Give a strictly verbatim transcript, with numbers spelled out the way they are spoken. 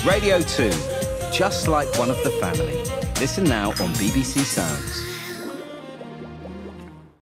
Radio two, just like one of the family. Listen now on B B C Sounds.